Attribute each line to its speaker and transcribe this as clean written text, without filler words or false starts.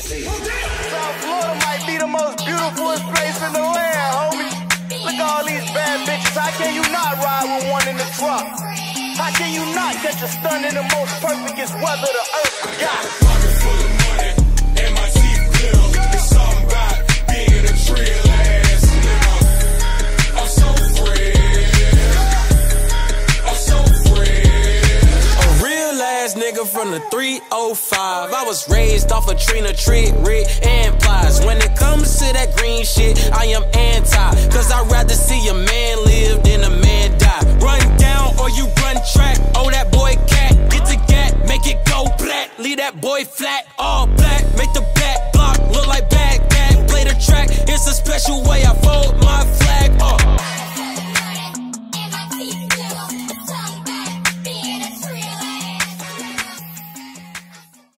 Speaker 1: South Florida might be the most beautiful place in the land, homie. Look at all these bad bitches. How can you not ride with one in the truck? How can you not catch a stun in the most perfectest weather the earth got?
Speaker 2: Pocket full of money and my teeth clear. It's something about being a real ass nigga. I'm so free. A real ass nigga from the 305. I was raised off a Trina Trick, Rick, and Plies. When it comes to that green shit, I am anti. Cause I'd rather see a man live than a man die. Run down or you run track. Oh, that boy cat, get the gat, make it go black. Leave that boy flat, all black. Make the back block look like Baghdad. Play the track, it's a special way I fold my flag.